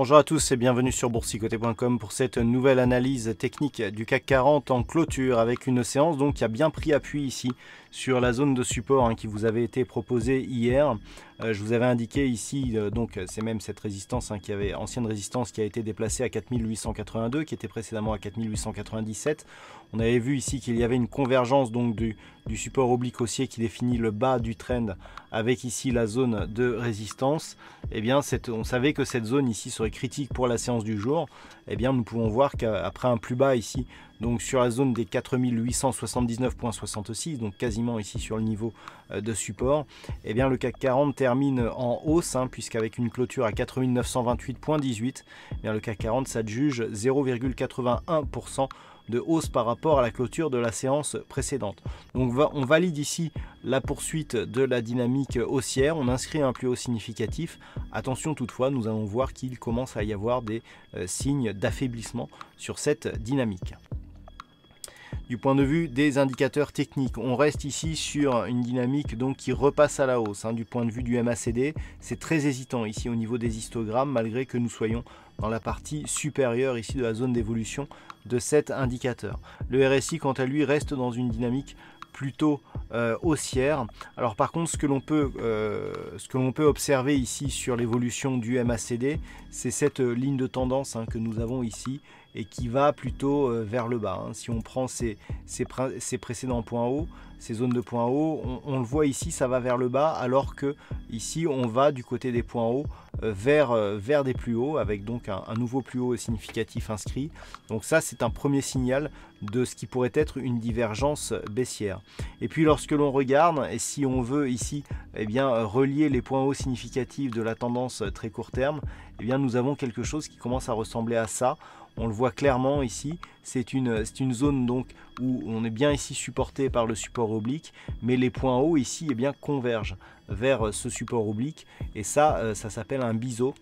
Bonjour à tous et bienvenue sur boursicoté.com pour cette nouvelle analyse technique du CAC 40 en clôture avec une séance donc qui a bien pris appui ici sur la zone de support qui vous avait été proposée hier. Je vous avais indiqué ici, donc c'est même cette résistance qui avait ancienne résistance qui a été déplacée à 4882, qui était précédemment à 4897. On avait vu ici qu'il y avait une convergence donc du support oblique haussier qui définit le bas du trend avec ici la zone de résistance. Eh bien, on savait que cette zone ici serait critique pour la séance du jour. Eh bien, nous pouvons voir qu'après un plus bas ici, donc sur la zone des 4879,66, donc quasiment ici sur le niveau de support, eh bien le CAC 40 termine en hausse, puisqu'avec une clôture à 4928,18, eh bien le CAC 40 s'adjuge 0,81% de hausse par rapport à la clôture de la séance précédente. Donc on valide ici la poursuite de la dynamique haussière, on inscrit un plus haut significatif. Attention toutefois, nous allons voir qu'il commence à y avoir des signes d'affaiblissement sur cette dynamique. Du point de vue des indicateurs techniques, on reste ici sur une dynamique donc qui repasse à la hausse. Du point de vue du MACD, c'est très hésitant ici au niveau des histogrammes, malgré que nous soyons dans la partie supérieure ici de la zone d'évolution de cet indicateur. Le RSI, quant à lui, reste dans une dynamique plutôt haussière. Alors par contre, ce que l'on peut observer ici sur l'évolution du MACD, c'est cette ligne de tendance que nous avons ici et qui va plutôt vers le bas. Si on prend ces précédents points hauts, ces zones de points hauts, on le voit ici, ça va vers le bas, alors que ici on va du côté des points hauts vers des plus hauts, avec donc un nouveau plus haut significatif inscrit. Donc ça, c'est un premier signal de ce qui pourrait être une divergence baissière. Et puis lorsque l'on regarde, et si on veut ici relier les points hauts significatifs de la tendance très court terme, nous avons quelque chose qui commence à ressembler à ça. On le voit clairement ici, c'est une zone donc où on est bien ici supporté par le support oblique, mais les points hauts ici convergent vers ce support oblique, et ça s'appelle un biseau.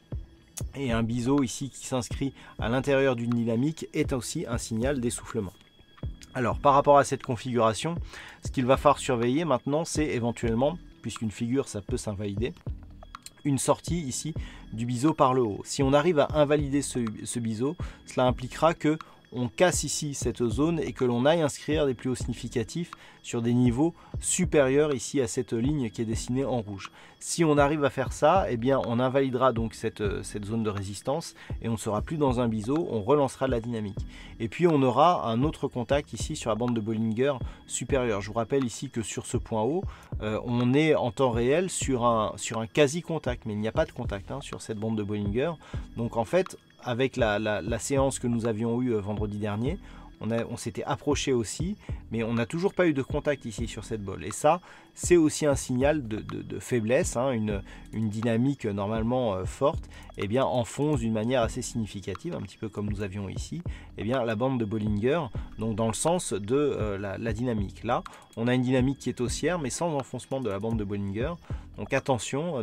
Et un biseau ici qui s'inscrit à l'intérieur d'une dynamique est aussi un signal d'essoufflement. Alors par rapport à cette configuration, ce qu'il va falloir surveiller maintenant, c'est éventuellement, puisqu'une figure ça peut s'invalider, une sortie ici du biseau par le haut. Si on arrive à invalider ce biseau, cela impliquera que on casse ici cette zone et que l'on aille inscrire des plus hauts significatifs sur des niveaux supérieurs ici à cette ligne qui est dessinée en rouge. Si on arrive à faire ça, on invalidera donc cette zone de résistance et on ne sera plus dans un biseau, on relancera la dynamique. Et puis on aura un autre contact ici sur la bande de Bollinger supérieure. Je vous rappelle ici que sur ce point haut, on est en temps réel sur un quasi-contact, mais il n'y a pas de contact sur cette bande de Bollinger. Donc en fait, avec la séance que nous avions eue vendredi dernier, on s'était approché aussi, mais on n'a toujours pas eu de contact ici sur cette bolle. Et ça, c'est aussi un signal de faiblesse, une dynamique normalement forte, enfonce d'une manière assez significative, un petit peu comme nous avions ici, la bande de Bollinger, donc dans le sens de la dynamique. Là, on a une dynamique qui est haussière, mais sans enfoncement de la bande de Bollinger. Donc attention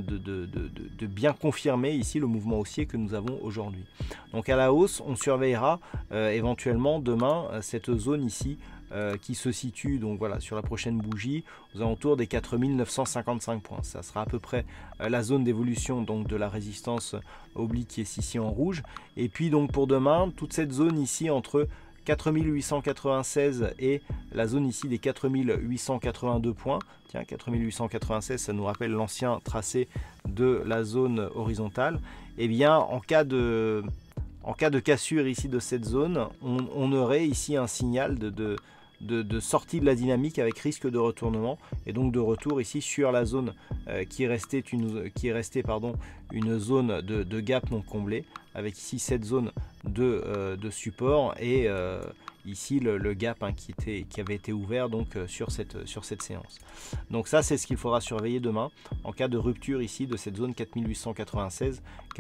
de bien confirmer ici le mouvement haussier que nous avons aujourd'hui. Donc à la hausse, on surveillera éventuellement demain cette zone ici qui se situe donc voilà sur la prochaine bougie aux alentours des 4955 points. Ça sera à peu près la zone d'évolution donc de la résistance oblique qui est ici en rouge. Et puis donc pour demain, toute cette zone ici entre 4896 et la zone ici des 4882 points. Tiens, 4896, ça nous rappelle l'ancien tracé de la zone horizontale. En cas de cassure ici de cette zone, on aurait ici un signal de sortie de la dynamique avec risque de retournement et donc de retour ici sur la zone qui est restée une zone de gap non comblée, avec ici cette zone de support et ici le gap qui avait été ouvert donc sur cette séance. Donc ça, c'est ce qu'il faudra surveiller demain en cas de rupture ici de cette zone 4896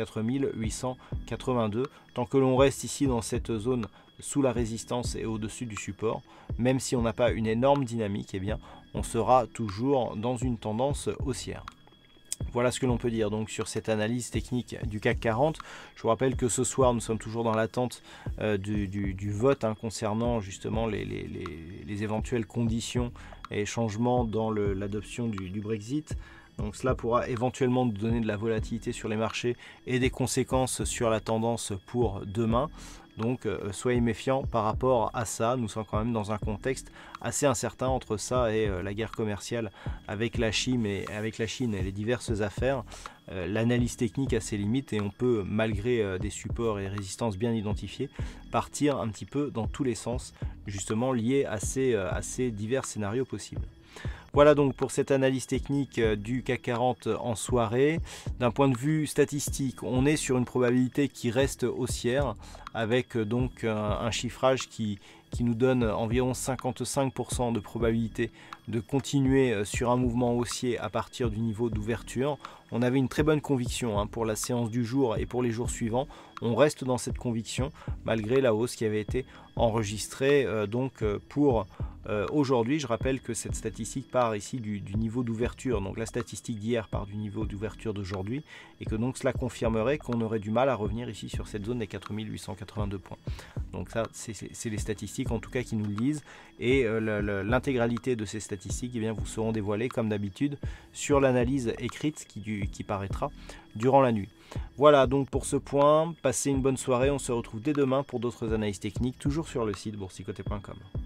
4882. Tant que l'on reste ici dans cette zone sous la résistance et au-dessus du support, même si on n'a pas une énorme dynamique, on sera toujours dans une tendance haussière. Voilà ce que l'on peut dire donc sur cette analyse technique du CAC 40. Je vous rappelle que ce soir, nous sommes toujours dans l'attente du vote concernant justement les éventuelles conditions et changements dans l'adoption du Brexit. Donc cela pourra éventuellement nous donner de la volatilité sur les marchés et des conséquences sur la tendance pour demain. Donc soyez méfiants par rapport à ça. Nous sommes quand même dans un contexte assez incertain entre ça et la guerre commerciale avec la Chine et les diverses affaires. L'analyse technique a ses limites et on peut, malgré des supports et résistances bien identifiés, partir un petit peu dans tous les sens, justement liés à ces divers scénarios possibles. Voilà donc pour cette analyse technique du CAC 40 en soirée. D'un point de vue statistique, on est sur une probabilité qui reste haussière avec donc un chiffrage qui nous donne environ 55% de probabilité de continuer sur un mouvement haussier à partir du niveau d'ouverture. On avait une très bonne conviction pour la séance du jour et pour les jours suivants. On reste dans cette conviction malgré la hausse qui avait été enregistrée pour aujourd'hui. Je rappelle que cette statistique part ici du niveau d'ouverture. Donc la statistique d'hier part du niveau d'ouverture d'aujourd'hui et que donc cela confirmerait qu'on aurait du mal à revenir ici sur cette zone des 4882 points. Donc ça, c'est les statistiques en tout cas qui nous le disent et l'intégralité de ces statistiques vous seront dévoilées comme d'habitude sur l'analyse écrite qui paraîtra durant la nuit. Voilà donc pour ce point, passez une bonne soirée, on se retrouve dès demain pour d'autres analyses techniques, toujours sur le site boursicoté.com.